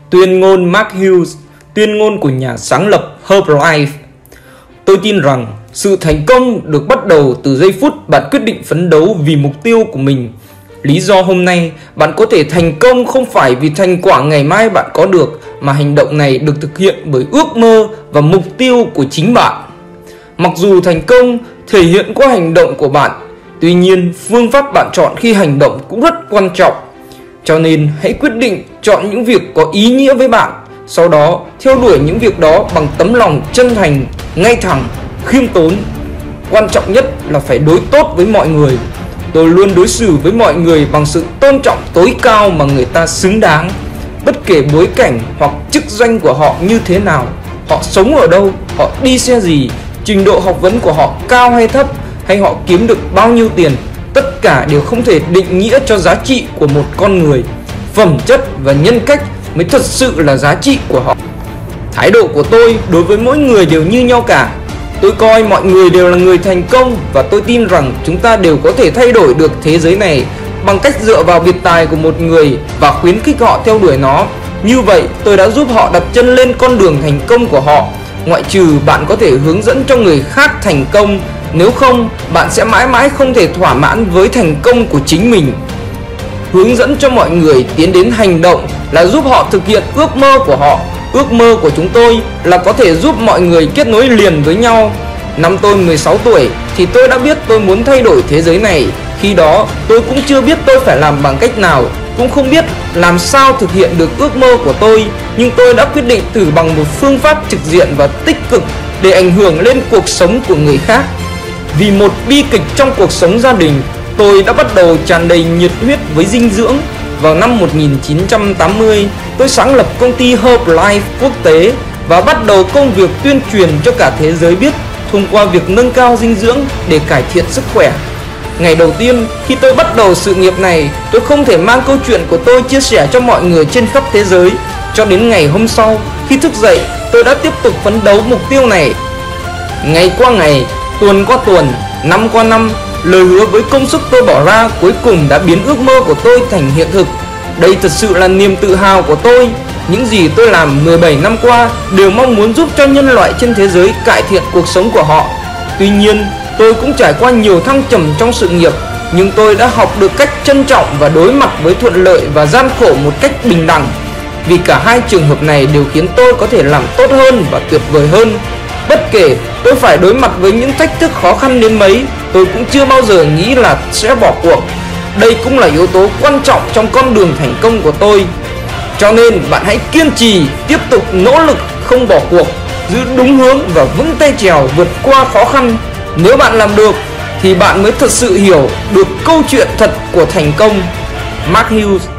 Tuyên ngôn Mark Hughes, tuyên ngôn của nhà sáng lập Herbalife. Tôi tin rằng sự thành công được bắt đầu từ giây phút bạn quyết định phấn đấu vì mục tiêu của mình. Lý do hôm nay bạn có thể thành công không phải vì thành quả ngày mai bạn có được, mà hành động này được thực hiện bởi ước mơ và mục tiêu của chính bạn. Mặc dù thành công thể hiện qua hành động của bạn, tuy nhiên phương pháp bạn chọn khi hành động cũng rất quan trọng. Cho nên hãy quyết định chọn những việc có ý nghĩa với bạn, sau đó theo đuổi những việc đó bằng tấm lòng chân thành, ngay thẳng, khiêm tốn. Quan trọng nhất là phải đối tốt với mọi người. Tôi luôn đối xử với mọi người bằng sự tôn trọng tối cao mà người ta xứng đáng. Bất kể bối cảnh hoặc chức danh của họ như thế nào, họ sống ở đâu, họ đi xe gì, trình độ học vấn của họ cao hay thấp, hay họ kiếm được bao nhiêu tiền, tất cả đều không thể định nghĩa cho giá trị của một con người. Phẩm chất và nhân cách mới thật sự là giá trị của họ. Thái độ của tôi đối với mỗi người đều như nhau cả. Tôi coi mọi người đều là người thành công, và tôi tin rằng chúng ta đều có thể thay đổi được thế giới này bằng cách dựa vào biệt tài của một người và khuyến khích họ theo đuổi nó. Như vậy tôi đã giúp họ đặt chân lên con đường thành công của họ. Ngoại trừ bạn có thể hướng dẫn cho người khác thành công, nếu không bạn sẽ mãi mãi không thể thỏa mãn với thành công của chính mình. Hướng dẫn cho mọi người tiến đến hành động là giúp họ thực hiện ước mơ của họ. Ước mơ của chúng tôi là có thể giúp mọi người kết nối liền với nhau. Năm tôi 16 tuổi thì tôi đã biết tôi muốn thay đổi thế giới này. Khi đó tôi cũng chưa biết tôi phải làm bằng cách nào, cũng không biết làm sao thực hiện được ước mơ của tôi. Nhưng tôi đã quyết định thử bằng một phương pháp trực diện và tích cực để ảnh hưởng lên cuộc sống của người khác. Vì một bi kịch trong cuộc sống gia đình, tôi đã bắt đầu tràn đầy nhiệt huyết với dinh dưỡng. Vào năm 1980, tôi sáng lập công ty Herbalife quốc tế và bắt đầu công việc tuyên truyền cho cả thế giới biết thông qua việc nâng cao dinh dưỡng để cải thiện sức khỏe. Ngày đầu tiên khi tôi bắt đầu sự nghiệp này, tôi không thể mang câu chuyện của tôi chia sẻ cho mọi người trên khắp thế giới. Cho đến ngày hôm sau, khi thức dậy, tôi đã tiếp tục phấn đấu mục tiêu này. Ngày qua ngày, tuần qua tuần, năm qua năm, lời hứa với công sức tôi bỏ ra cuối cùng đã biến ước mơ của tôi thành hiện thực. Đây thật sự là niềm tự hào của tôi. Những gì tôi làm 17 năm qua đều mong muốn giúp cho nhân loại trên thế giới cải thiện cuộc sống của họ. Tuy nhiên, tôi cũng trải qua nhiều thăng trầm trong sự nghiệp, nhưng tôi đã học được cách trân trọng và đối mặt với thuận lợi và gian khổ một cách bình đẳng. Vì cả hai trường hợp này đều khiến tôi có thể làm tốt hơn và tuyệt vời hơn. Bất kể tôi phải đối mặt với những thách thức khó khăn đến mấy, tôi cũng chưa bao giờ nghĩ là sẽ bỏ cuộc. Đây cũng là yếu tố quan trọng trong con đường thành công của tôi. Cho nên bạn hãy kiên trì, tiếp tục nỗ lực, không bỏ cuộc, giữ đúng hướng và vững tay trèo vượt qua khó khăn. Nếu bạn làm được thì bạn mới thật sự hiểu được câu chuyện thật của thành công. Mark Hughes.